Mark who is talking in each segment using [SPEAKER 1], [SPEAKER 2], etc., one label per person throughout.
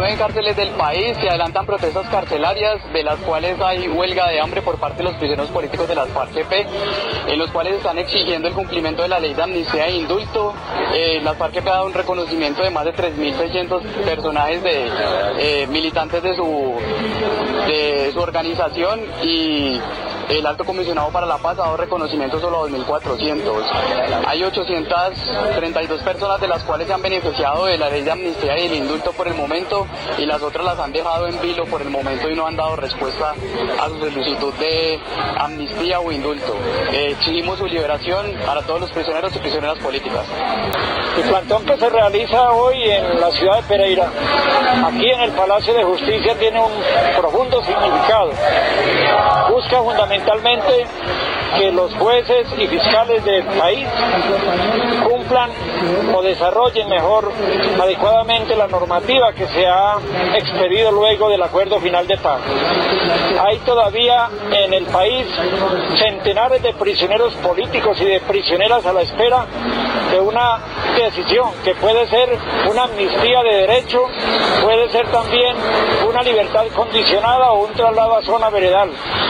[SPEAKER 1] 9 cárceles del país se adelantan protestas carcelarias, de las cuales hay huelga de hambre por parte de los prisioneros políticos de las FARC-EP, en los cuales están exigiendo el cumplimiento de la ley de amnistía e indulto. Las FARC-EP ha dado un reconocimiento de más de 3.600 personajes de militantes de su organización, y el Alto Comisionado para la Paz ha dado reconocimiento solo a 2.400. Hay 832 personas de las cuales se han beneficiado de la ley de amnistía y el indulto por el momento, y las otras las han dejado en vilo por el momento y no han dado respuesta a su solicitud de amnistía o indulto. Exigimos su liberación para todos los prisioneros y prisioneras políticas.
[SPEAKER 2] El plantón que se realiza hoy en la ciudad de Pereira, aquí en el Palacio de Justicia, tiene un profundo significado. Busca fundamentalmente que los jueces y fiscales del país cumplan o desarrollen mejor, adecuadamente, la normativa que se ha expedido luego del acuerdo final de paz. Hay todavía en el país centenares de prisioneros políticos y de prisioneras a la espera de una decisión que puede ser una amnistía de derecho, puede ser también una libertad condicionada o un traslado a zona veredal.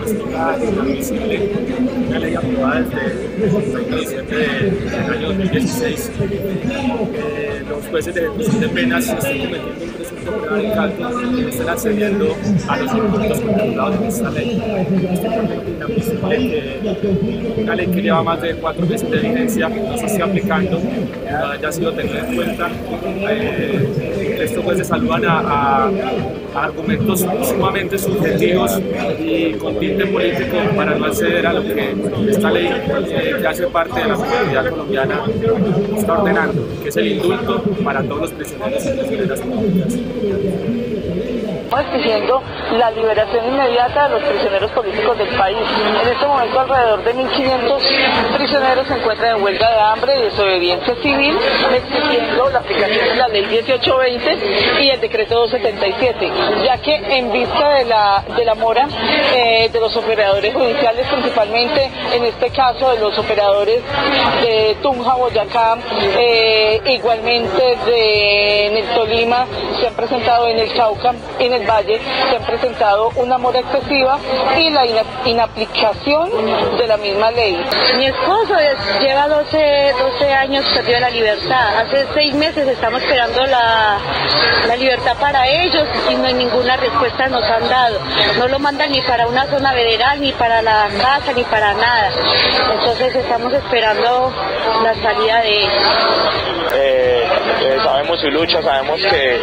[SPEAKER 3] Una ley aprobada desde el 30 de diciembre del año 2016. Los jueces de ejecución de penas están cometiendo un presunto prevaricato y están accediendo a los indultos contemplados en esta ley. Una ley que lleva más de 4 meses de vigencia, no se está aplicando, no haya sido tenida en cuenta. Estos jueces saludan a argumentos sumamente subjetivos y con tinte político para no acceder a lo que esta ley, que hace parte de la comunidad colombiana, está ordenando, que es el indulto para todos los prisioneros y prisioneras políticas.
[SPEAKER 4] Estamos exigiendo la liberación inmediata de los prisioneros políticos del país. En este momento alrededor de 1.500 prisioneros se encuentran en huelga de hambre y desobediencia civil, exigiendo la aplicación de la ley 1820 y el decreto 277, ya que en vista de la mora de los operadores judiciales, principalmente en este caso de los operadores de Tunja, Boyacá, igualmente en el Tolima, se han presentado en el Cauca, en el Valle, se han presentado una mora excesiva y la inaplicación de la misma ley.
[SPEAKER 5] Mi esposo lleva 12 años perdido la libertad. Hace 6 meses estamos esperando la libertad para ellos y no hay ninguna respuesta nos han dado. No lo mandan ni para una zona veredal, ni para la casa, ni para nada. Entonces estamos esperando la salida de ellos.
[SPEAKER 6] Sabemos su lucha, sabemos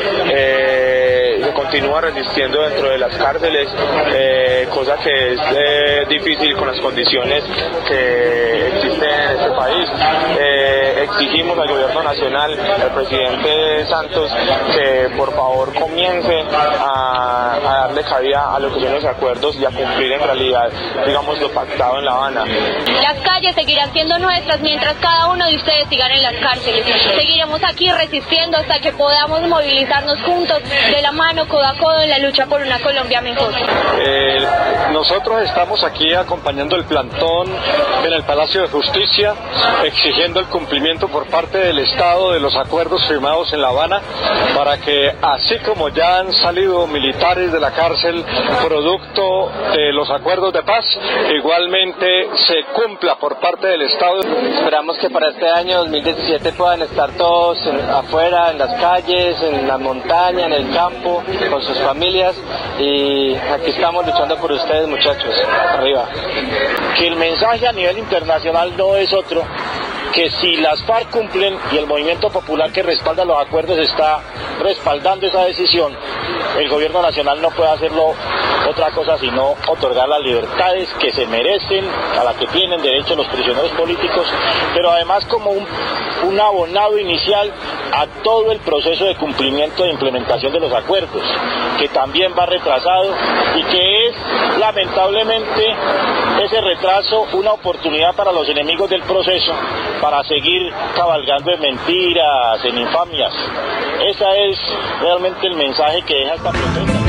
[SPEAKER 6] que se continúa resistiendo dentro de las cárceles, cosa que es difícil con las condiciones que existen en este país. Exigimos al gobierno nacional, al presidente Santos, que por favor comience a darle cabida a lo que son los acuerdos y a cumplir en realidad, digamos, lo pactado en La Habana.
[SPEAKER 5] Las calles seguirán siendo nuestras mientras cada uno de ustedes sigan en las cárceles. Seguiremos aquí resistiendo hasta que podamos movilizarnos juntos, de la mano, codo a codo, en la lucha por una Colombia mejor.
[SPEAKER 2] Nosotros estamos aquí acompañando el plantón en el Palacio de Justicia, exigiendo el cumplimiento por parte del Estado de los acuerdos firmados en La Habana, para que, así como ya han salido militares de la cárcel producto de los acuerdos de paz, igualmente se cumpla por parte del Estado.
[SPEAKER 1] Esperamos que para este año 2017 puedan estar todos afuera, en las calles, en la montaña, en el campo, con sus familias, y aquí estamos luchando por ustedes, muchachos. Arriba.
[SPEAKER 6] Que el mensaje a nivel internacional no es otro, que si las FARC cumplen y el movimiento popular que respalda los acuerdos está respaldando esa decisión, el gobierno nacional no puede hacerlo otra cosa sino otorgar las libertades que se merecen, a las que tienen derecho los prisioneros políticos, pero además como un abonado inicial a todo el proceso de cumplimiento e implementación de los acuerdos, que también va retrasado y que es lamentablemente ese retraso una oportunidad para los enemigos del proceso para seguir cabalgando en mentiras, en infamias. Ese es realmente el mensaje que deja esta protesta.